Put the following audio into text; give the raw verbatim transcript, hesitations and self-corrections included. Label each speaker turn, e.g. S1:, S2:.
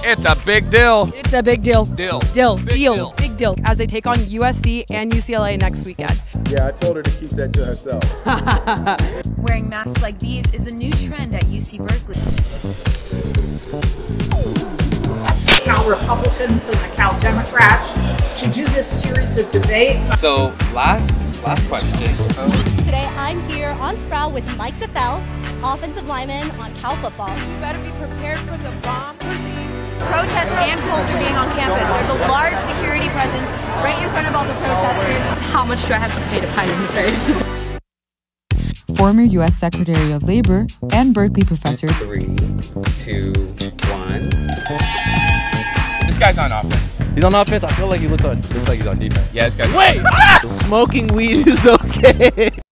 S1: It's a big deal.
S2: It's a big deal.
S1: Deal.
S2: Deal.
S1: Big
S2: Deal.
S1: deal.
S2: Big deal.
S3: As they take on U S C and U C L A next weekend.
S4: Yeah, I told her to keep that to herself.
S5: Wearing masks like these is a new trend at U C Berkeley.
S6: Cal Republicans and the Cal Democrats to do this series of debates.
S1: So last last question.
S7: Today I'm here on Sproul with Mike Zappel, offensive lineman on Cal football.
S5: You better be prepared for the bomb cuisines. Protests and polls are being on campus. There's a large security presence right in front of all the protesters.
S2: How much do I have to pay to pie in the face?
S8: Former U S Secretary of Labor and Berkeley professor.
S9: Three, two, one.
S1: This guy's on offense.
S10: He's on offense. I feel like he looks on. Looks like he's on defense.
S1: Yeah, this guy's.
S10: Wait! Smoking weed is okay.